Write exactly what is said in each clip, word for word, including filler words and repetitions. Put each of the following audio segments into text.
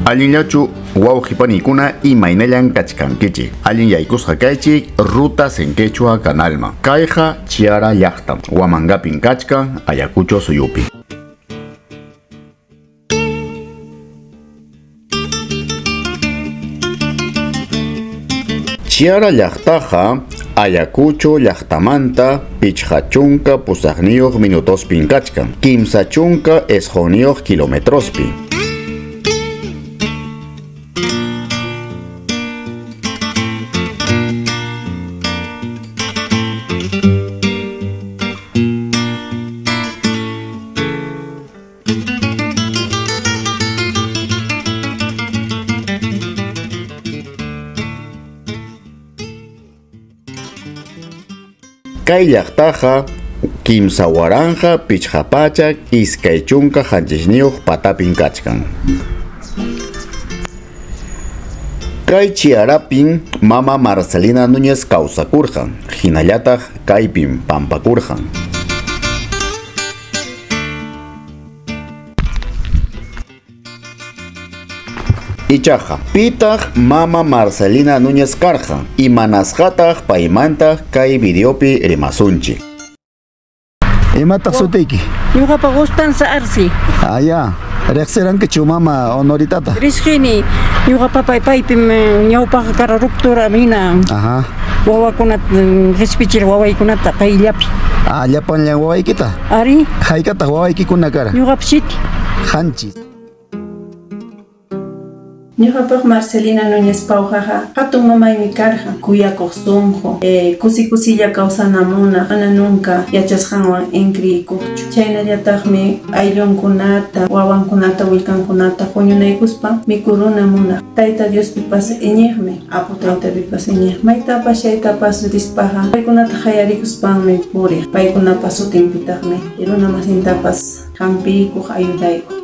Allinllachu wawqipanikuna imaynallan kachkankichik. Allin yaykusqa kaychik rutas en Quechua Canalma. Kayqa Chiara llaqtam. Huamangapin kachkan Ayacucho suyupi. Chiara llaqtaqa Ayacucho llaqtamanta pichqa chunka pusaqniyuq minutospin kachkan. Kimsa chunka esqoniyuq kilometrospi. Kay llaqtaqa kimsa waranja pichqapachak iskay chunka hanchisniyuq patapin kachkan. Kay Chiarapin mama Marcelina Núñez kawsakurqan, hinallataq kaypin pampakurqan. Ichaqa pitaq mama Marcelina Núñez karqan y manasqataq paymanta kay videopi rimasunchik. Imataq sutiyki? Ñuqapa Constanza Arsi. Ah, ya. Riqsirankichu mama Honoritata? Risqini ñuqapa paypaypim ñawpaqa kara ruptura mina. Ajá. Wawakunata rispichir wawaykunata payllapi. Ah, llapanllan wawaykita? Ari. Haykataq wawaykikuna kara? Ñuqapa shiti. Hanchis. Ñuqapaq Marcelina Núñez Pawqaqa hatun mamaymi karqa kuyakuq sunqu eh, kusi kusilla kawsanamuna ana nunca yachasqanwan inkriykuqchu. Chaynallataqmi ayllunkunata wawankunata willkankunata huñunaykuspa mikurunamuna. Tayta Diospipas iñiqmi apu taytapipas iñiq maytapas chaytapas rispaqa paykunata qayarikuspanmi puriq. Paykunapas sutinpitaqmi runa masintapas hampikuq ayudaykuq.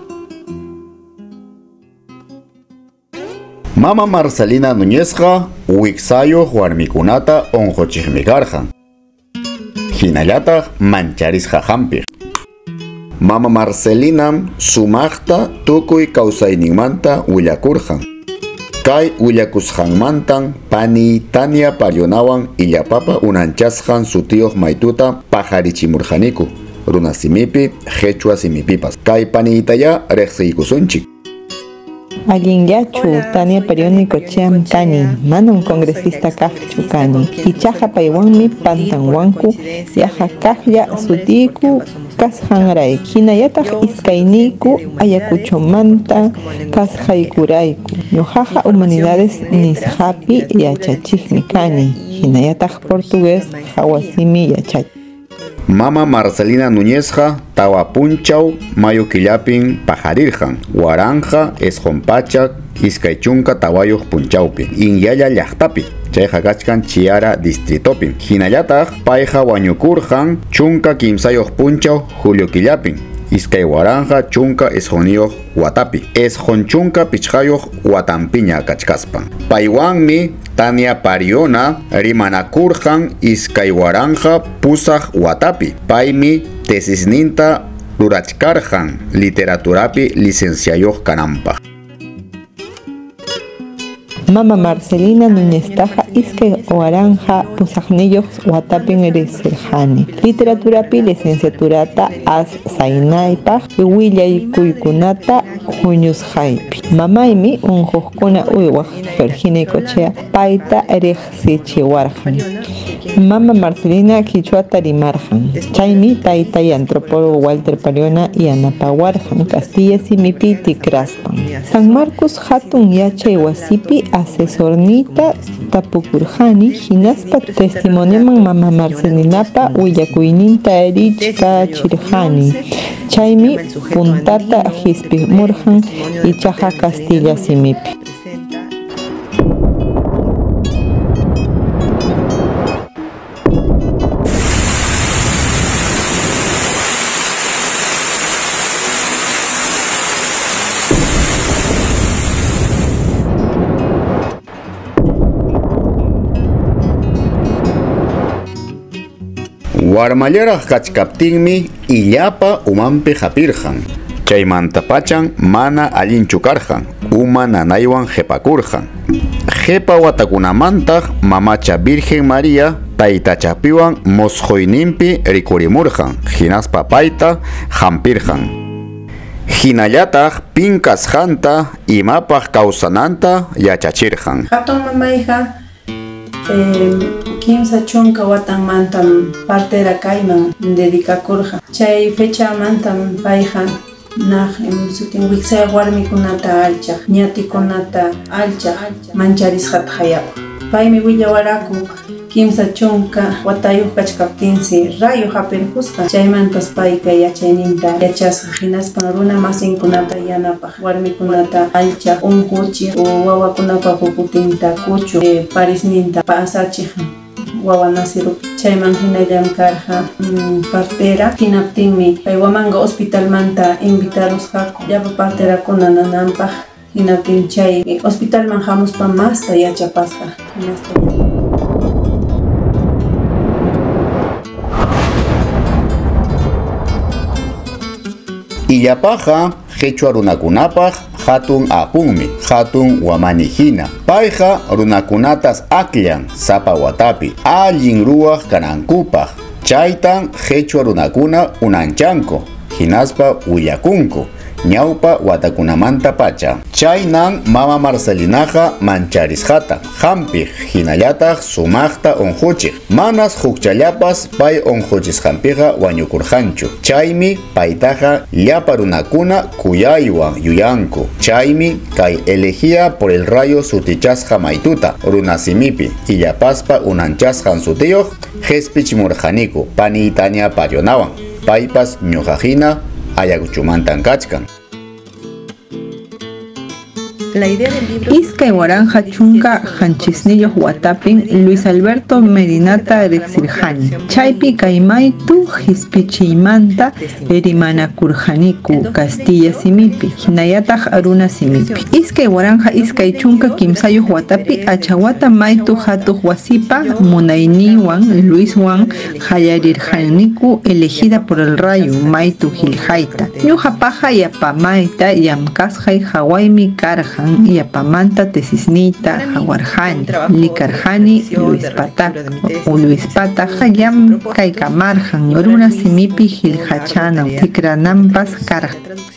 Mama Marcelina Núñezqa wiksayuq warmikunata onqochiqmi karqan. Hinallataq mancharisqa hampiq. Mama Marcelinam sumaqta tukuy kawsayninmanta willakurqan. Kay willakusqanmantan pani Tania Parionawan illapapa unanchasqan sutiyuq maytuta paqarichimurqaniku. Runa simipi, Quechua simipipas. Kay paniytaya riqsiykusunchik. Allinllachu Tania Perioni Cocheam kani, manam congresista kaqchu kani. Ichaqa paywanmi pantanwanku yaqa kaqlla sutiku kasqanray. Hinallataq iskayniku Ayacuchomanta kasqaykurayku. Ñuqaqa humanidades nisqapi yachachiqmi kani. Hinallataq portugués hawasimi yachach. Mama Marcelina Núñezqa tawa punchaw mayo killapin pajarirqan. Waranja esqonpachak iskay chunka tawayuq punchawpi. Inyalla llaqtapi. Chayqa kachkan Chiara distritopi. Hinallataq payqa wañukurqan chunka kimsayuq punchaw julio killapin. Iskay waranja chunka esqoniyuq watapi. Esqon chunka pichqayuq watanpiña kachkaspan. Paywanmi Tania Pariona rimanakurqan iskay waranja pusaq watapi. Paymi tesisninta rurachkarqan literaturapi licenciayuq kananpaq. Mama Marcelina Núñez taja iskay waranja pusaqniyuq watapin risirqani. Literaturapi licenciaturata as saynaypaq willaykuykunata huñusqaypi. Mamaymi unquqkuna uywaq Virginia Cochea payta riqsichiwarqan. Mama Marcelina Quichuata rimarqan. Chaymi taytay antropólogo Walter Pariona yanapawarqan Castilla simipi tikraspan. San Marcos hatun yachay wasipi asesornita tapukurqani hinaspa testimoniaman Mama Marcelinapa willakuyninta richkachirqani. Chaymi puntata hisp'imurqan ichaqa Castilla simipi. Warmallaraq kachkaptinmi illapa umanpi hapirqan. Chaymanta pachan mana allinchu karjan, uma nanaywan jepakurjan. Jepa watakunamantaq mamacha Virgen María taytachapiwan mosqoyninpi rikurimurjan, hinaspa payta hampirjan. Hinallataq pinkasqanta imapaq kawsananta yachachirjan. Hatun mamayqa eh, kimsa chunka watan mantam partera kayman dedicakurja. Chay fecha mantam payqa Nah, en sutin wiksa warmikunata alcha, ñatikunata alcha, mancharisqat hayapa. Paymi willawaraku kimsa chunka watayuq kachkaptinsi rayo hapirqusqa. Chaymantas payqa yachayninta yachasqa hinaspan runa masinkunata yanapaq, warmikunata alcha, unquchiq, wawakunapa puputinta kuchu, eh, parisninta pasachiq. Wawa nasirupi chayman hinallam karqa mm, partera hinaptinmi pay Huamanga hospitalmanta invitarusqaku llapa parterakuna nananpaq hinaptin chay eh, hospitalman hamuspa masta yachapasqa hinasta. Illapaqa qhichwa runakunapaq hatun apunmi, hatun wamanihina. Payqa runakunatas akllan sapa watapi, allin ruwaq kanankupaq. Chaytan qhichwa runakuna unanchanku, hinaspa willakunku, ñawpa watakunamanta pacha. Chaynan mama Marcelinaqa mancharisqata, hampiq hinallataq sumaqta unquchiq. Manas hukchallapas pay unquchisqanpiqa wañukurqanchu. Chaymi paytaqa llapa runakuna kuyaywan yuyanku. Chaymi kay elegía por el rayo sutichasqa maytuta runasimipi illapaspa unanchasqan sutiyuq qhispichimurqaniku pani Tania Parionawan. Paypas ñuqajina ayakuchumantan kachkan. La idea del libro Iskay Waranja Chunka Hanchisnillos Huatapin Luis Alberto Medinata Rexirjani Chaypi Kaimaitu Hispichimanta Erimana Kurjaniku Castilla Simipi Hinayataq Aruna Simipi Iskay Waranja Iskay Chunka Kimsayo Huatapi Achawata Maitu Hatuq Wasipa Munainiwan Luis Wan Hayarirjaniku elegida por el rayo Maitu Giljaita Ñujapaja Yapamaita Yamkasjay Hawaimi Karja Yapamanta Tesisnita Jaguarjani Likarjani Luis Patak o Luis Patak Hayam Kaikamarjan Runa Simipi Giljachana Tikranampas Karja.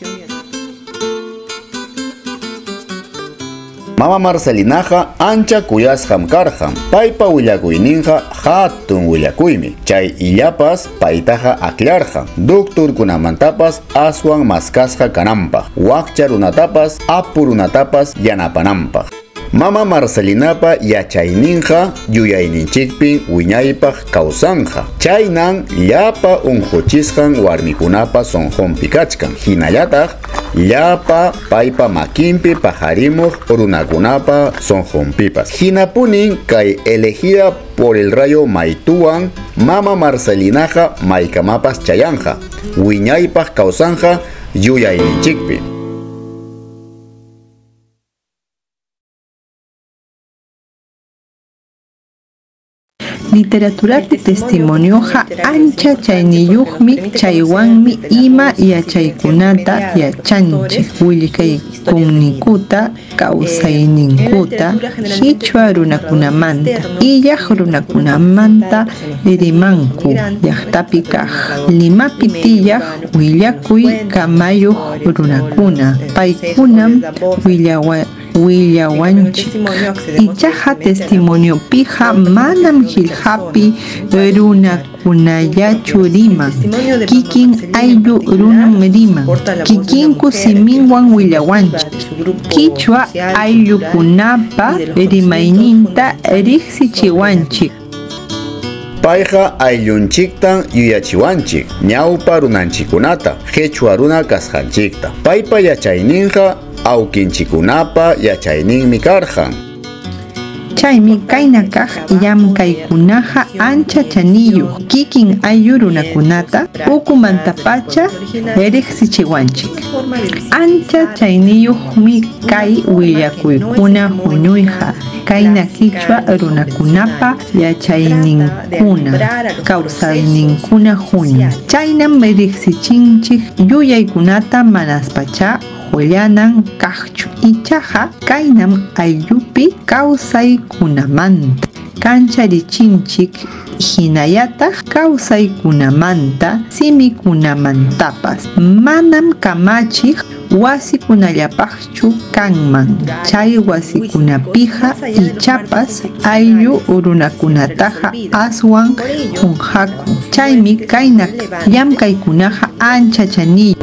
Mama Marcelinaqa ancha kuyasqam karqan. Paypa willakuyninqa hatun willakuymi. Chay illapas paytaqa aklarqan. Doctorkunamantapas aswan maskasqa kananpaq. Wakcha runatapas apu runatapas yanapananpaq. Mama Marcelinapa yachayninqa yuyayninchikpin wiñaypaq kawsanja. Chaynan llapa unquchisqan warmikunapa sonjonpi kachkan. Hinallataq llapa paypa makinpi pajarimuq runakunapa sonjonpipas. Hinapunin kay elegida por el rayo maytuwan Mama Marcelinaqa maykamapas chayanja. Wiñaypaq kawsanja yuyayninchikpi. Literaturata testimonioja ancha chayniyuqmi chaywanmi ima yachaykunata yachanchik willkaykunnikuta kawsayninkuta Qichwa runakunamanta illaq runakunamanta rimanku llaqtapi kaq Limapi tiyaq willakuy kamayuq runakuna paykunam willawa willawanchik ichaqa testimonio pija manam hilhapi runakunallachu riman kikin ayllu runam riman kikinku siminwan willawanchik Qichwa ayllukunapa rimayninta riqsichiwanchik. Payqa ayllunchiktan yuyachiwanchik ñawpa runanchikunata qhichwa runa kasqanchikta. Paypa yachayninqa awkinchikunapa yachayninmi karqan. Chaymi kayna kaq llamkaykunaqa ancha chaniyuq kikin ayllu runakunata ukumanta pacha riqsichiwanchik. Ancha chayniyuqmi kay willakuykuna huñuyqa. Kayna kichwa runakunapa yachayninkuna, kawsayninkuna huñu. Chaynam riqsichinchik yuyaykunata manaspacha hullanan kaqchu. Ichaqa kaynam ayllupi kawsaykunamanta kancharichinchik hinallataq kawsaykunamanta simikunamantapas manam kamachiq wasikunallapaqchu kanman. Chay wasikunapiqa ichapas ayllu runakunataqa aswan qunqaku. Chaymi kayna llamkaykunaqa ancha chaniy.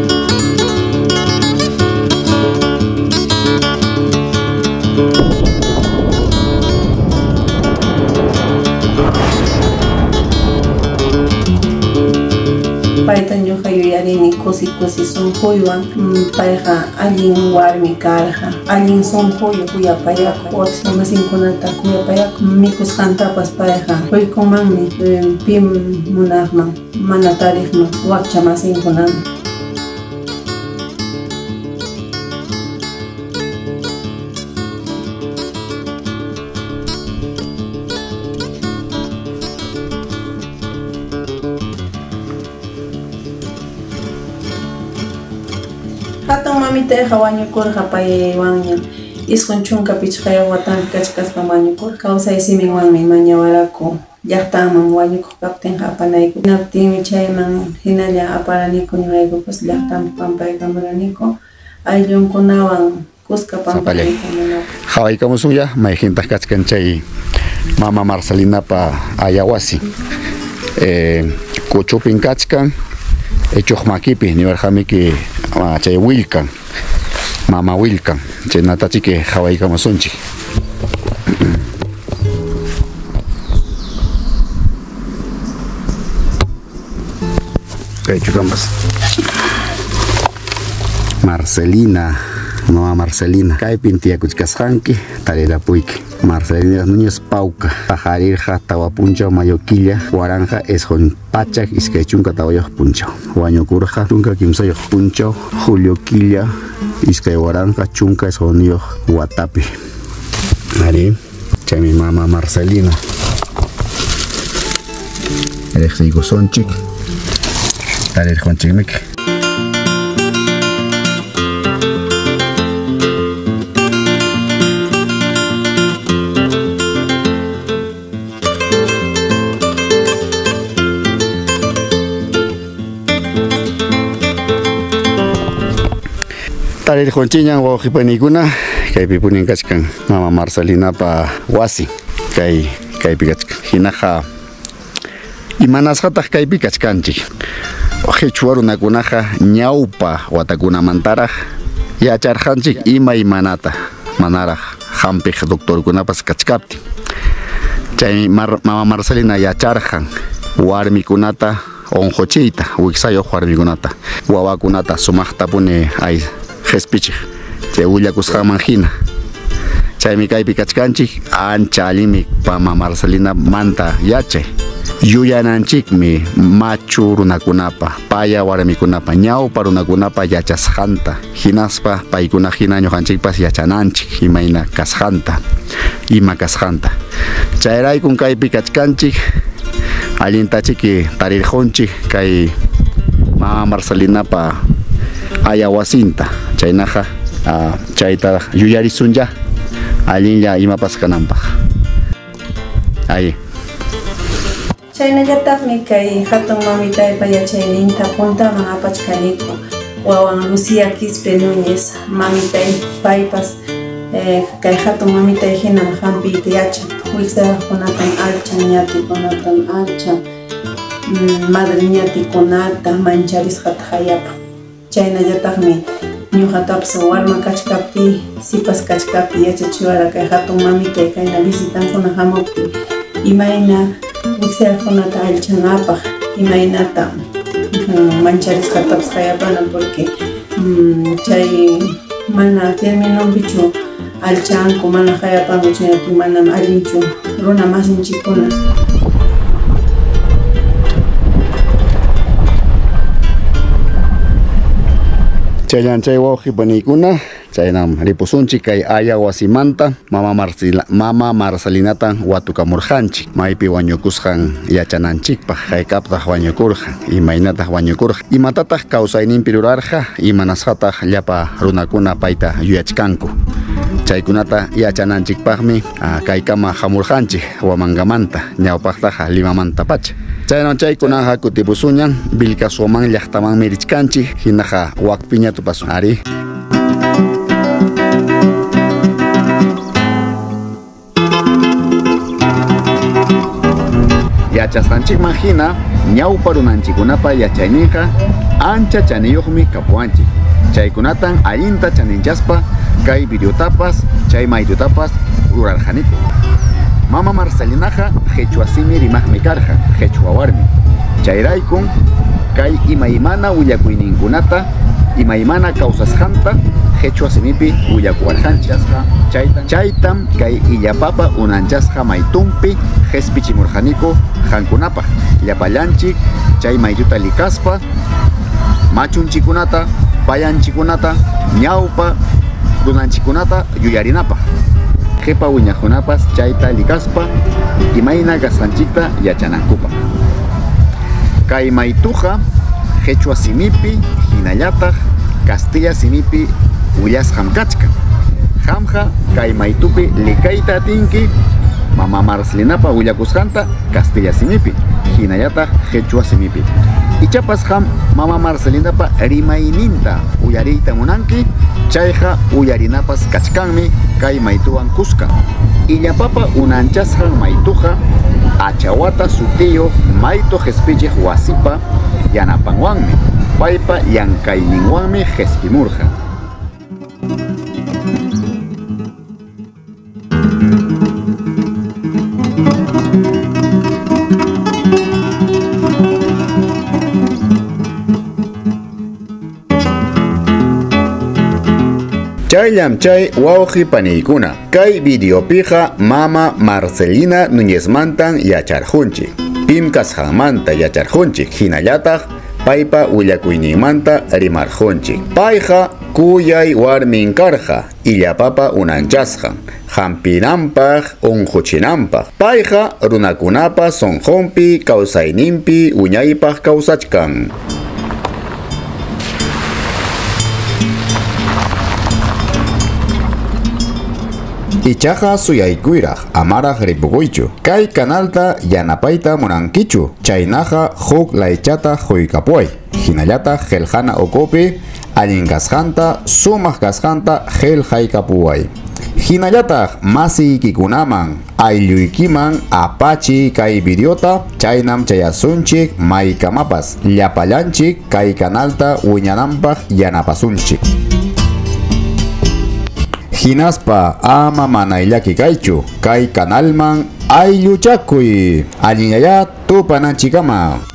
Paytan yuqa yuyarini kusi kusi sunquywan payqa allin warmi karqa, allin sunquyu kuyapayaku, waqsimasinkunata kuyapayaku, mikusqantapas payqa quykunmanmi pim munaqman mana tariqman waqcha masinkunaman. Hatun mamita wañukurqa paywanña isqun chunka pichqaya watanpi kachkaspa wañukur kawsay siminwanmi mañawaraku llaqtaman wañukuq kaptinqa apanayku hinaptinmi chayman hinalla aparaniku ñuqaykupas llaqtaman pampaykamuraniku ayllunkunawan kuska pampaykamuraniku. Hawaykamusunya mayjintaq kachkan chay mama Marcelinapa ayawasi eh, kuchupin kachkan echuq makipi niwarqamiki chay Wilkan, mama Wilkan, chay natachiki hawaykamusunchik. Kay chukambas Marcelina, mama Marcelina, kay pintiakuchkasqanki tarirapuyki. Marcelina Núñez Pauca, pajarirja tawapuncha mayoquilla, guaranja esjon pachak iskay chunka tawayoq punchaw. Wañukurja chunka kimsayoq punchaw, Julio Quilla, iskay guaranja chunka esjoniyoq Watapi. Ari, chay mi mama Marcelina. Erexigo sonchik, tarirjonchikmik. Tarir konchiñan waqipanikuna kaypi punin kachkan mama Marcelina pa wasi kay kaypi kachkan hinaqa imanasqataq kaypi kachkanchik qhichwa runakunaqa ñawpa watakunamantaraq yacharqanchik ima imanata manaraq hampiq doctorkunapas kachkaptin chay mama Marcelina yacharqan warmikunata onqochiyta wiksayuq warmikunata wawakunata sumaqta puni ay Jespichik, chay willakusqaman hina. Chaymi kaypi kachkanchik ancha allimi mama Marcelina manta yachay. Yuyananchikmi machu runakunapa, paya warmikunapa, ñawpa runakunapa yachasqanta, hinaspa paykuna hina ñuqanchikpas yachananchik imayna kasqanta, ima kasqanta. Chayraykun kaypi kachkanchik allintachiki tarirqunchik kay mama Marcelinapa ayawasinta chaynaqa uh, chayta yuyarisunlla allinlla imapas kananpaq ay chaynallataqmi kay hatun mamitaypa yachayninta puntaman apachkaniku wawan Lucía Quispe Núñez mamitay paypas eh, kay hatun mamitay hinam hampiyta yachan wiksayuqkunatan alchan ñatikunatan alchan mm, madre ñatikunata mancharisqata hayapa chaynallataqmi ñuqatapas warma kachkapi sipas kachkapi yachachiwara kay hatun mamitay kayna visitankuna hamuptin imayna wiksayuqkunata alchanapaq imaynata mancharisqatapas hayapana porque um, chay mana terminonpichu alchanku mana hayapanku chaynapi manam allinchu runa masinchikkuna. Chayan chay wauqi panikuna chaynam ripusunchik kay aya wasimanta mama Marcela mama Marcelinata watukamurjanchik maypi wañukusqan yachananchikpaq hayk'aptaq wañukurqan imaynataq wañukurqan imatataq kawsayninpi rurarqa imanasqataq llapa runakuna payta yuyachkanku chaykunata yachananchikpaqmi kaykama hamurjanchik Huamangamanta ñawpaqtaqa Limamanta pacha chayno chaykunaqa kutipusuñan Vilcashuaman llaqtamanmi richkanchik hinaqa wakpiña tupasun ari yachasqanchikman hina ñawpa runanchikunapa yachayninqa ancha chaniyuqmi kapuanchik chaykunatan allinta chaninchaspa kay videotapas chay maytutapas rurarqaniku mama Marcelinaqa qhechua simi rimaqmi karqa qhechua warmi chayraykun kay imaymana willakuyninkunata imaymana kawsasqanta qhechua simipi willakuwarqanchasqa chaytan chaytam kay illapapa unanchasqa maytumpi qespichimurqaniku qankunapaq llapallanchik chay maytuta likaspa machunchikunata payanchikunata ñawpa runanchikunata yuyarinapaq qhipa wiñaqkunapas chayta likaspa imayna kasqanchikta yachanankupaq kay maytuqa qhechua simipi hinallataq Castilla simipi willasqam kachkan hamqa kay maytupi likayta atinki mama Marcelinapa willakusqanta Castilla simipi hinallataq qhechua simipi ichapas ham mama Marcelinapa rimayninta uyariyta munanki chayqa uyarinapas kachkanmi kay maytuwan kusqa illapapa unanchasqan maytuqa achawata sutiyo maytu qespichiq wasipa yanapanwanmi paypa llankayninwanmi qespimurqa chayllam chay wawqi paniykuna kay videopija mama Marcelina Núñezmantan yacharqunchik pim kasqanmanta yacharqunchik hinallataq paypa willakuyninmanta rimarqunchik payqa kuyay warmin karqa illapapa unanchasqan hampinanpaq unquchinanpaq payqa runakunapa sonqonpi kawsayninpi wiñaypaq kawsachkan ichaqa suyaykuyraq amaraq ripukuychu kay kanalta yanapayta munankichu chaynaqa huk laychata quykapuay hinallataq qelqana ukupi allin kasqanta sumaq kasqanta qelqaykapuway hinallataq masiykikunaman aylluykiman apachiy kay videota chaynam chayasunchik maykamapas llapallanchik kay kanalta wiñananpaq yanapasunchik hinaspa ama manayllaki kaychu kay kanalman aylluchakuy allinllaya tupananchikama.